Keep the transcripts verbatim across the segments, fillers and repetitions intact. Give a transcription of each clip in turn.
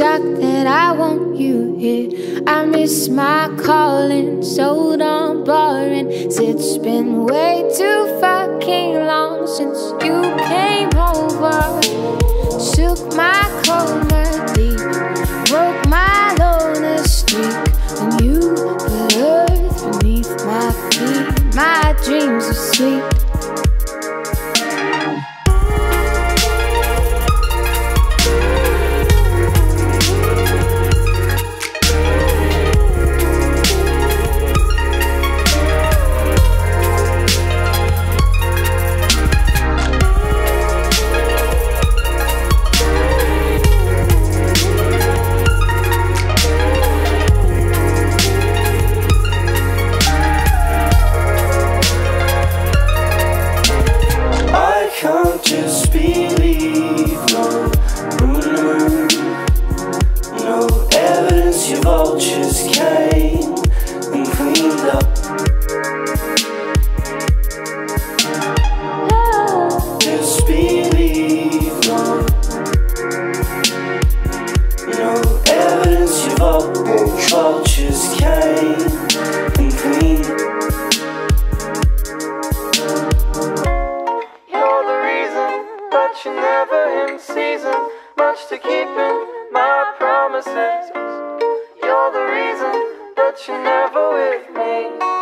shocked that I want you here. I miss my calling, so done boring. It's been way too fucking long since you came over. Shook my coma deep, broke my loner streak. When you put earth beneath my feet, my dreams are sweet. Can't just believe, no, no, no evidence your vultures came and cleaned up. Just believe, no, no evidence your vultures came and cleaned up. But you're never in season, much to keeping my promises. You're the reason, but you're never with me.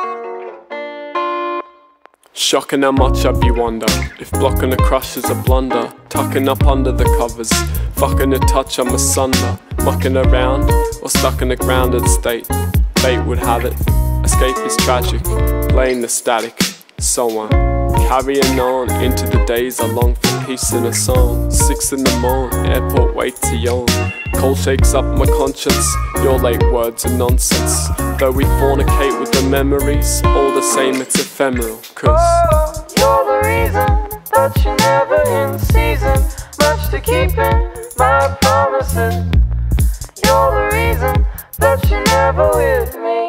Shocking how much I'd be wonder if blocking a crush is a blunder. Tucking up under the covers, fucking a touch I'm asunder. Mucking around or stuck in a grounded state. Fate would have it, escape is tragic, playing the static, so on. Carrying on into the days I long for peace in a song. Six in the morning, airport wait to yawn. Cold shakes up my conscience, your late words are nonsense. Though we fornicate with the memories, all the same it's ephemeral. Cause oh, you're the reason, but you're never in season, much to keeping my promises. You're the reason, but you're never with me.